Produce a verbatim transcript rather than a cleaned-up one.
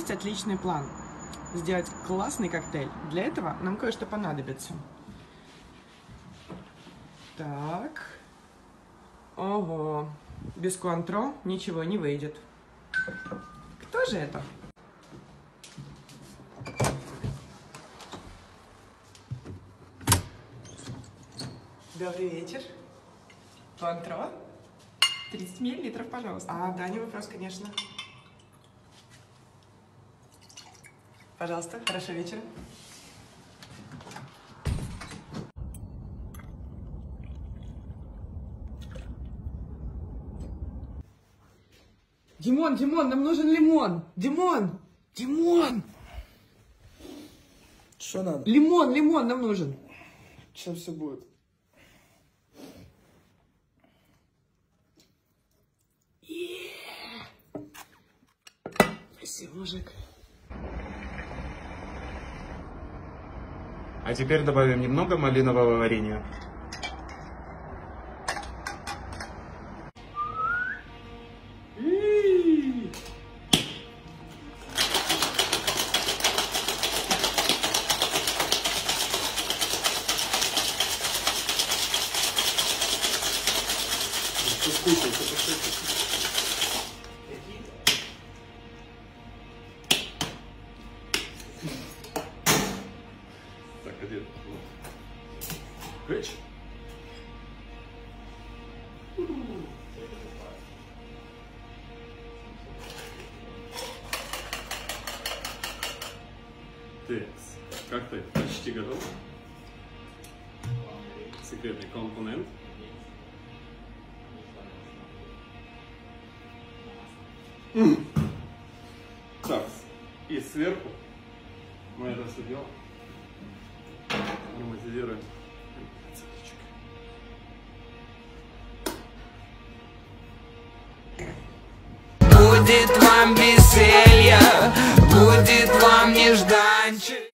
есть отличный план. Сделать классный коктейль. Для этого нам кое-что понадобится. Так. Ого. Без Куантро ничего не выйдет. Кто же это? Добрый вечер. Куантро? тридцать миллилитров, пожалуйста. А, да, не вопрос, конечно. Пожалуйста, хорошего вечера. Димон, Димон, нам нужен лимон. Димон, Димон. Что надо? Лимон, лимон нам нужен. Сейчас все будет. Спасибо, мужик. А теперь добавим немного малинового варенья. Так, один. Речь. Так, как ты? Почти готов. Секретный компонент. М. Так, и сверху мы это все дело ароматизируем цветочек. Будет вам веселье, будет вам нежданчик.